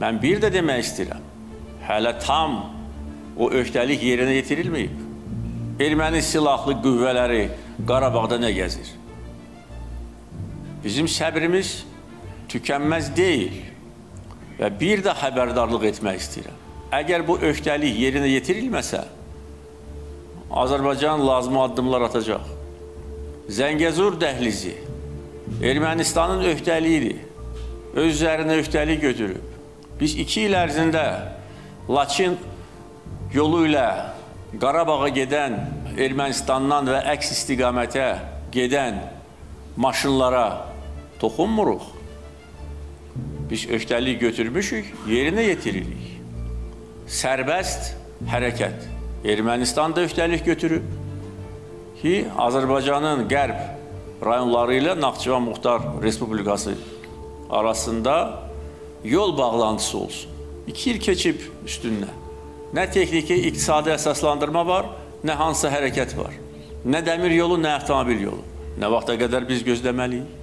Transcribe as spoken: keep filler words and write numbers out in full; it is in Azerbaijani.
Mən bir də demək istəyirəm, hələ tam o öhdəlik yerinə yetirilməyib. Erməni silahlı qüvvələri Qarabağda nə gəzir? Bizim səbrimiz tükənməz deyil və bir də xəbərdarlıq etmək istəyirəm. Əgər bu öhdəlik yerinə yetirilməsə, Azərbaycan lazım addımlar atacaq. Zəngəzur dəhlizi Ermənistanın öhdəliyidir. Öz üzərinə öhdəlik götürüb. Biz iki il ərzində Laçın yolu ilə Qarabağa gedən, Ermənistandan və əks istiqamətə gedən maşınlara toxunmuruq. Biz öhdəlik götürmüşük, yerinə yetiririk. Sərbəst hərəkət. Ermənistan da öhdəlik götürüb ki, Azərbaycanın qərb rayonları ilə Naxçıvan Muxtar Respublikası arasında yol bağlantısı olsun. İki il keçib üstündən. Nə texniki, iqtisadi əsaslandırma var, nə hansı hərəkət var. Nə dəmir yolu, nə avtomobil yolu. Nə vaxta qədər biz gözləməliyik?